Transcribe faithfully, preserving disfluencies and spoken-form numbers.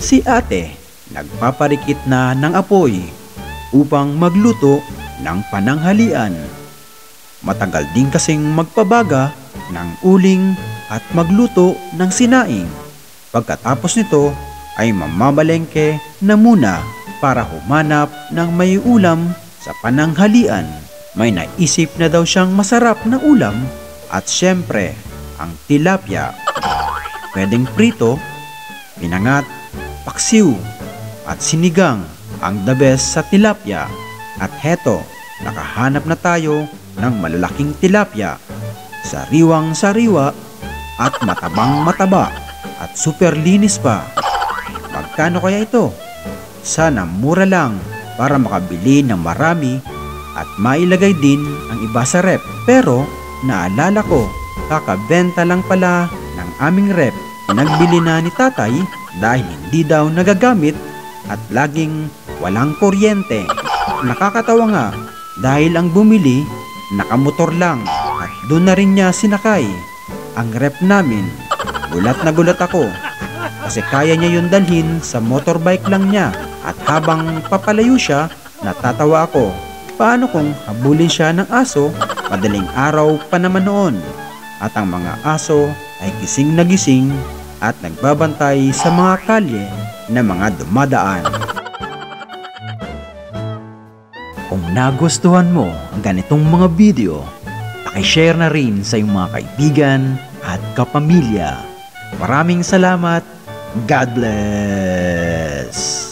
Si ate nagpaparikit na ng apoy upang magluto ng pananghalian. Matagal din kasing magpabaga ng uling at magluto ng sinaing. Pagkatapos nito ay mamamalengke na muna para humanap ng may ulam sa pananghalian. May naisip na daw siyang masarap na ulam at syempre ang tilapia. Pwedeng prito, pinangat, paksiw at sinigang ang the best sa tilapia. At heto, nakahanap na tayo ng malalaking tilapia. Sariwang sariwa at matabang mataba at super linis pa. Magkano kaya ito? Sana mura lang para makabili ng marami at mailagay din ang iba sa rep. Pero naalala ko, kakabenta lang pala ng aming rep. Nagbili na ni tatay dahil hindi daw nagagamit at laging walang kuryente. Nakakatawa nga dahil ang bumili nakamotor lang at doon na rin niya sinakay ang rep namin. Gulat na gulat ako kasi kaya niya yun dalhin sa motorbike lang niya. At habang papalayo siya, natatawa ako. Paano kung habulin siya ng aso? Madaling araw pa naman noon. At ang mga aso ay gising na gising at nagbabantay sa mga kalye na mga dumadaan. Kung nagustuhan mo ang ganitong mga video, pakishare na rin sa iyong mga kaibigan at kapamilya. Maraming salamat. God bless!